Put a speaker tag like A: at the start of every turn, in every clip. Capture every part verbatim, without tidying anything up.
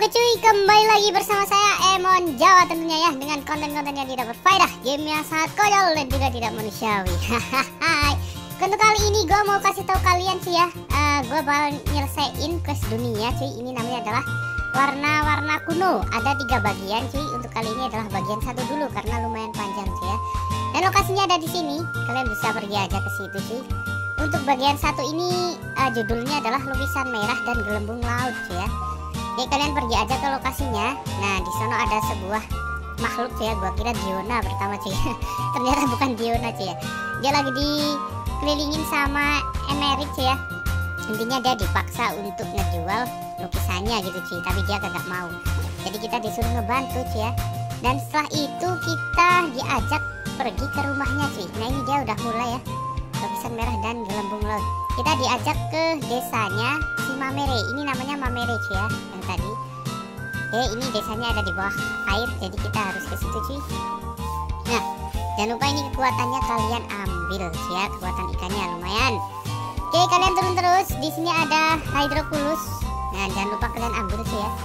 A: cuy, kembali lagi bersama saya Emon Jawa tentunya ya, dengan konten-konten yang tidak berfaedah, game yang sangat konyol dan juga tidak manusiawi. Hahaha. Untuk kali ini gue mau kasih tahu kalian sih ya, uh, gue bakal nyelesain quest dunia cuy. Ini namanya adalah warna-warna kuno. Ada tiga bagian cuy. Untuk kali ini adalah bagian satu dulu karena lumayan panjang cuy ya. Dan lokasinya ada di sini. Kalian bisa pergi aja ke situ cuy. Untuk bagian satu ini uh, judulnya adalah lukisan merah dan gelembung laut cuy ya. Jadi kalian pergi aja ke lokasinya. Nah di sana ada sebuah makhluk cuy ya. Gua kira Diona pertama cuy. Ternyata bukan Diona cuy ya. Dia lagi dikelilingin sama Emerit cuy ya. Intinya dia dipaksa untuk ngejual lukisannya gitu cuy. Tapi dia kagak mau. Jadi kita disuruh ngebantu cuy ya. Dan setelah itu kita diajak pergi ke rumahnya cuy. Nah ini dia udah mulai ya. Lukisan merah dan gelembung laut. Kita diajak ke desanya si Mamere. Ini namanya Mamere cuy ya, yang tadi. Oke, ini desanya ada di bawah air, jadi kita harus ke situ cuy. Nah, jangan lupa ini kekuatannya kalian ambil cuy ya, kekuatan ikannya lumayan. Oke, kalian turun terus. Di sini ada Hydroculus. Nah, jangan lupa kalian ambil cuy ya.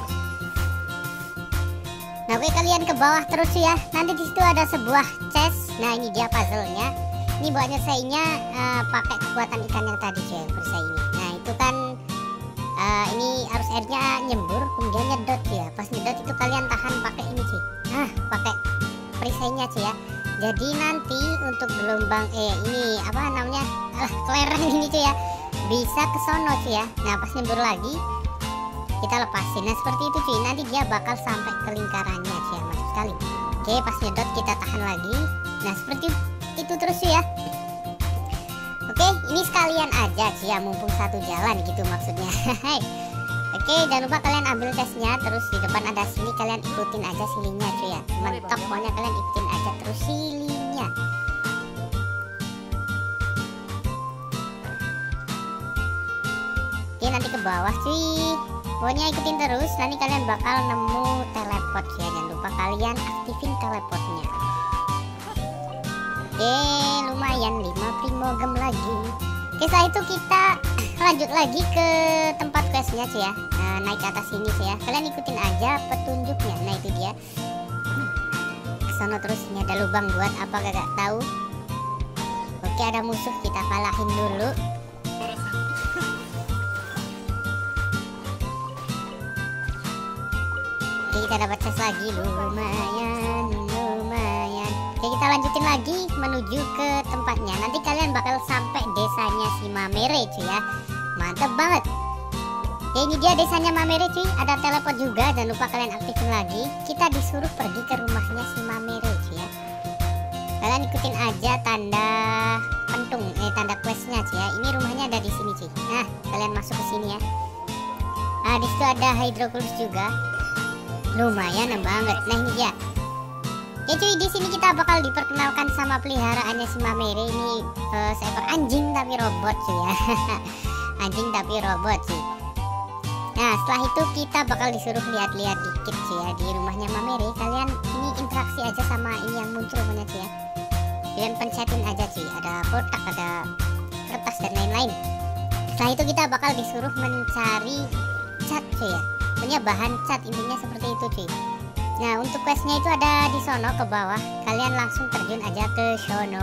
A: Nah, oke kalian ke bawah terus cuy ya. Nanti di situ ada sebuah chest. Nah, ini dia puzzle-nya. Ini buat nyelesainnya uh, pakai kekuatan ikan yang tadi cuy, perisai ini. Nah itu kan uh, ini arus airnya nyembur, kemudian nyedot cuy ya. Pas nyedot itu kalian tahan pakai ini cuy. Nah pakai perisainya cuy ya. Jadi nanti untuk gelombang eh ini apa namanya uh, kelereng ini cuy ya, bisa ke sono cuy ya. Nah pas nyembur lagi kita lepasin. Nah seperti itu cuy. Nanti dia bakal sampai ke lingkarannya cuy ya, mantap sekali. Oke pas nyedot kita tahan lagi. Nah seperti itu terus ya. Oke, ini sekalian aja sih ya, mumpung satu jalan gitu maksudnya. Oke, jangan lupa kalian ambil tesnya. Terus di depan ada sini, kalian ikutin aja silinya cuy ya. Mentok pokoknya kalian ikutin aja terus silinya. Oke, nanti ke bawah cuy. Pokoknya ikutin terus, nanti kalian bakal nemu teleport ya. Jangan lupa kalian aktifin teleportnya. Oke, lumayan lima primogem lagi. Oke, setelah itu kita lanjut lagi ke tempat questnya sih ya. Nah, naik ke atas sini sih ya. Kalian ikutin aja petunjuknya. Nah itu dia. Kesono terus. Ini ada lubang buat apa gak tahu. Oke, ada musuh, kita kalahin dulu. Oke, kita dapat chest lagi. Lumayan, lumayan. Oke, kita lanjutin lagi menuju ke tempatnya. Nanti kalian bakal sampai desanya si Mamere cuy ya. Mantep banget. Oke, ini dia desanya Mamere cuy. Ada teleport juga, jangan lupa kalian aktifin lagi. Kita disuruh pergi ke rumahnya si Mamere cuy ya. Kalian ikutin aja tanda pentung, eh tanda questnya cuy ya. Ini rumahnya ada di sini cuy. Nah, kalian masuk ke sini ya. Nah, di situ ada Hydroculus juga. Lumayan banget. Nah, ini dia. Ya cuy, di sini kita bakal diperkenalkan sama peliharaannya si Mamere. Ini uh, seekor anjing tapi robot cuy ya. Anjing tapi robot cuy. Nah setelah itu kita bakal disuruh lihat-lihat dikit cuy ya di rumahnya Mamere. Kalian ini interaksi aja sama ini yang muncul punya cuy ya. Kalian pencetin aja cuy. Ada kotak, ada kertas dan lain-lain. Setelah itu kita bakal disuruh mencari cat cuy ya. Punya bahan cat, intinya seperti itu cuy. Nah untuk questnya itu ada di sono ke bawah. Kalian langsung terjun aja ke sono.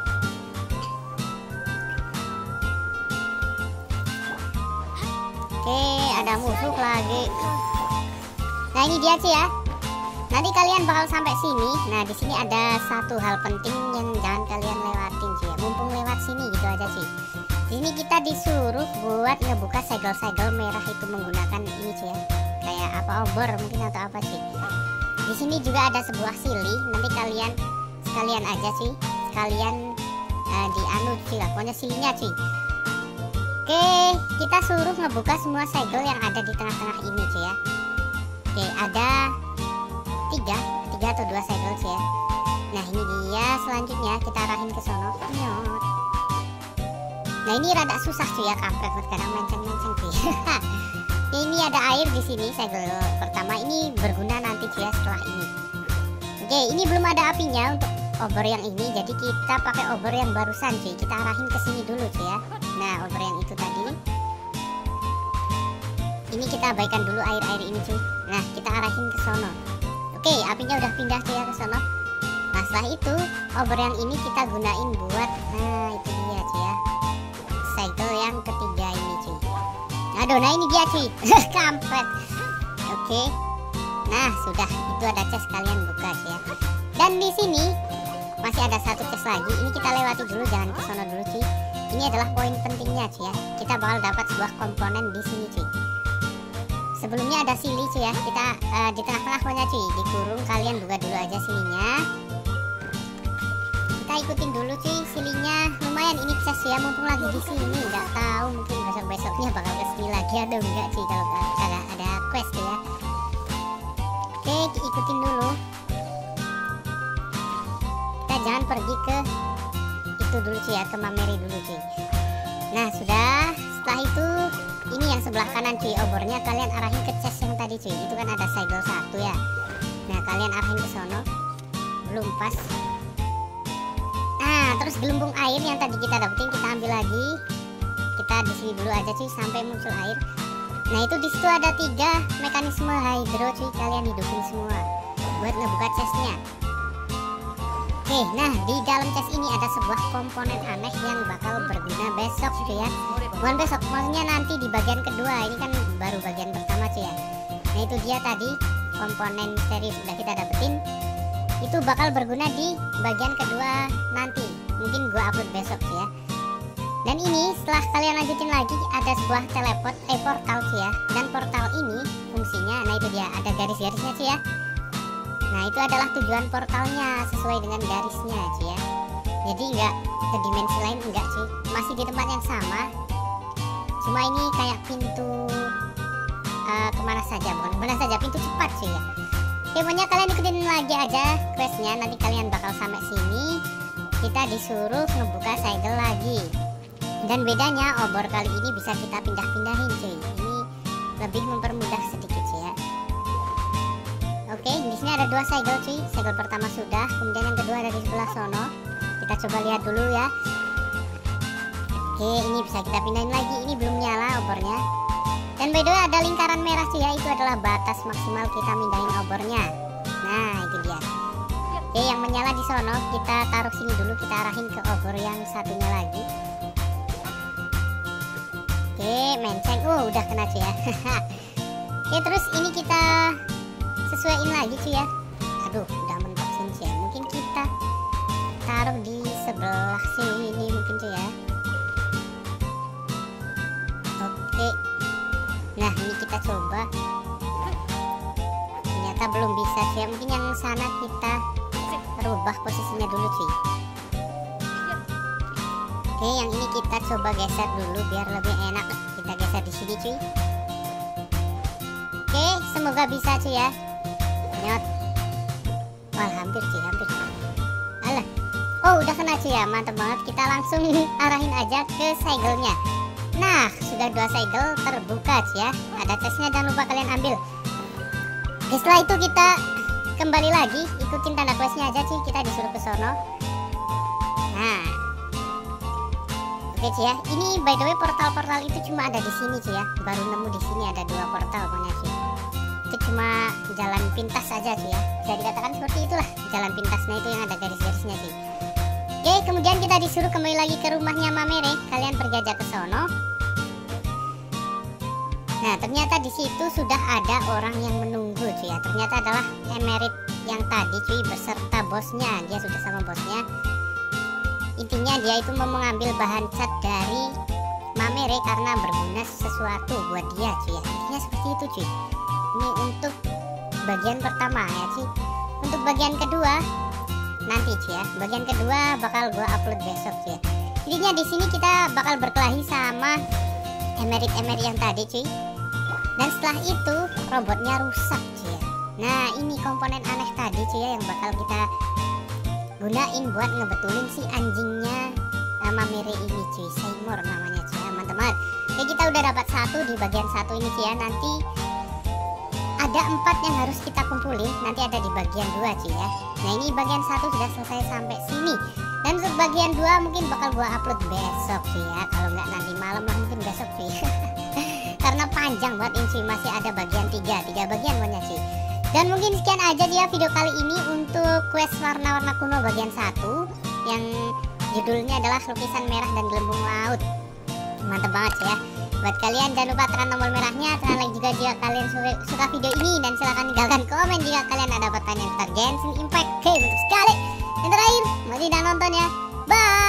A: Oke, ada musuh lagi. Nah ini dia sih ya. Nanti kalian bakal sampai sini. Nah di sini ada satu hal penting yang jangan kalian lewatin sih ya. Mumpung lewat sini gitu aja sih. Di sini kita disuruh buat ngebuka segel-segel merah itu menggunakan ini sih ya. Kayak apa, obor mungkin atau apa sih. Di sini juga ada sebuah sili. Nanti kalian sekalian aja sih, sekalian uh, dianu cuy lah. Pokoknya silinya cuy. Oke, kita suruh ngebuka semua segel yang ada di tengah-tengah ini cuy ya. Oke, ada tiga, tiga atau dua segel cuy ya. Nah ini dia. Selanjutnya kita arahin ke sono. Nah ini rada susah cuy ya, kampret buat kadang menceng-menceng cuy. Ini ada air di sini segel pertama. Ini berguna nanti cuy ya setelah ini. Oke, ini belum ada apinya untuk obor yang ini. Jadi kita pakai obor yang barusan cuy. Kita arahin ke sini dulu cuy ya. Nah, obor yang itu tadi. ini kita abaikan dulu air-air ini cuy. Nah kita arahin ke sono. Oke, apinya udah pindah cuy ya ke sono. Nah setelah itu obor yang ini kita gunain buat, nah itu dia cuy ya, cycle yang ketiga ini cuy. Aduh, nah ini dia cuy. Kampret. Oke, nah sudah, itu ada chest, kalian buka cuy ya. Dan di sini masih ada satu chest lagi. Ini kita lewati dulu, jangan ke sono dulu cuy. Ini adalah poin pentingnya cuy ya. Kita bakal dapat sebuah komponen di sini cuy. Sebelumnya ada sili cuy ya. Kita uh, di tengah-tengah pokoknya cuy, dikurung. Kalian buka dulu aja silinya. Kita ikutin dulu cuy silinya. Lumayan ini chest ya, mumpung lagi di sini. Nggak tahu mungkin besok-besoknya bakal ke sini lagi atau enggak cuy kalau ada ada quest tuh ya. Oke, ikutin dulu. Kita jangan pergi ke itu dulu cuy ya, ke Mamere dulu cuy. Nah sudah, setelah itu ini yang sebelah kanan cuy, obornya kalian arahin ke chest yang tadi cuy. Itu kan ada segel satu ya. Nah kalian arahin ke sono. Belum pas. Nah terus gelembung air yang tadi kita dapetin kita ambil lagi. Kita di sini dulu aja cuy sampai muncul air. Nah itu di situ ada tiga mekanisme hydro cuy, kalian hidupin semua buat ngebuka chestnya. Oke, nah di dalam chest ini ada sebuah komponen aneh yang bakal berguna besok cuy ya. Bukan besok, maksudnya nanti di bagian kedua. Ini kan baru bagian pertama cuy ya. Nah itu dia tadi komponen misterius udah kita dapetin. Itu bakal berguna di bagian kedua nanti. Mungkin gua upload besok cuy ya. Dan ini setelah kalian lanjutin lagi ada sebuah teleport, eh portal cuy ya. Dan portal ini fungsinya, nah itu dia ada garis-garisnya cuy ya. Nah itu adalah tujuan portalnya sesuai dengan garisnya cuy ya. Jadi enggak ke dimensi lain, enggak cuy, masih di tempat yang sama. Cuma ini kayak pintu uh, kemana saja, bukan kemana saja, pintu cepat cuy ya. Oke, pokoknya kalian ikutin lagi aja questnya. Nanti kalian bakal sampai sini, kita disuruh ngebuka segel lagi. Dan bedanya obor kali ini bisa kita pindah-pindahin cuy. Ini lebih mempermudah sedikit cuy ya. Oke, di sini ada dua segel cuy. Segel pertama sudah, kemudian yang kedua ada di sebelah sono. Kita coba lihat dulu ya. Oke, ini bisa kita pindahin lagi. Ini belum nyala obornya. Dan by the way ada lingkaran merah cuy ya. Itu adalah batas maksimal kita mindahin obornya. Nah, itu dia. Oke, yang menyala di sono kita taruh sini dulu. Kita arahin ke obor yang satunya lagi. Oke, menceng. Oh, udah kena cuy ya. Oke, terus ini kita sesuaiin lagi cuy ya. Aduh, udah mentok sini cuy ya. Mungkin kita taruh di sebelah sini mungkin cuy ya. Oke. Nah, ini kita coba. Ternyata belum bisa cuy ya. Mungkin yang sana kita rubah posisinya dulu cuy. Oke, yang ini kita coba geser dulu biar lebih enak. Kita geser di sini cuy. Oke, semoga bisa cuy ya. Nyot. Wah, hampir cuy, hampir. Alah. Oh, udah kena cuy ya. Mantap banget. Kita langsung arahin aja ke segelnya. Nah, sudah dua segel terbuka cuy ya. Ada chestnya, jangan lupa kalian ambil. Oke, setelah itu kita kembali lagi, ikutin tanda questnya aja cuy. Kita disuruh ke sono. Nah. Oke cuy ya. Ini by the way portal-portal itu cuma ada di sini cuy ya. Baru nemu di sini ada dua portal pokoknya cuy. Itu cuma jalan pintas saja cuy ya. Bisa dikatakan seperti itulah, jalan pintasnya itu yang ada garis-garisnya cuy. Oke, kemudian kita disuruh kembali lagi ke rumahnya Mamere. Kalian pergi aja ke sono. Nah, ternyata di situ sudah ada orang yang menunggu cuy ya. Ternyata adalah Emerit yang tadi cuy beserta bosnya. Dia sudah sama bosnya. Intinya dia itu mau mengambil bahan cat dari Mamere karena berguna sesuatu buat dia cuy ya. Intinya seperti itu cuy. Ini untuk bagian pertama ya cuy. Untuk bagian kedua nanti cuy ya. Bagian kedua bakal gua upload besok cuy ya. Intinya di sini kita bakal berkelahi sama Emerit-Emerit yang tadi cuy. Dan setelah itu robotnya rusak cuy ya. Nah, ini komponen aneh tadi cuy ya yang bakal kita gunain buat ngebetulin si anjingnya uh, Mamere ini cuy. Seymour namanya cuy ya. Mantap banget. Oke, kita udah dapat satu di bagian satu ini cuy ya. Nanti ada empat yang harus kita kumpulin, nanti ada di bagian dua cuy ya. Nah, ini bagian satu sudah selesai sampai sini. Dan untuk bagian dua mungkin bakal gua upload besok cuy ya. Kalau nggak nanti malam lah, mungkin besok cuy. karena panjang banget ini cuy, masih ada bagian tiga tiga bagian banyak cuy. Dan mungkin sekian aja dia video kali ini untuk quest warna-warna kuno bagian satu yang judulnya adalah lukisan merah dan gelembung laut. Mantap banget sih ya. Buat kalian jangan lupa tekan tombol merahnya, tekan like jika jika kalian suka, suka video ini, dan silahkan tinggalkan komen jika kalian ada pertanyaan tentang Genshin Impact. Oke, untuk sekali. Yang terakhir, masih tidak nonton ya. Bye.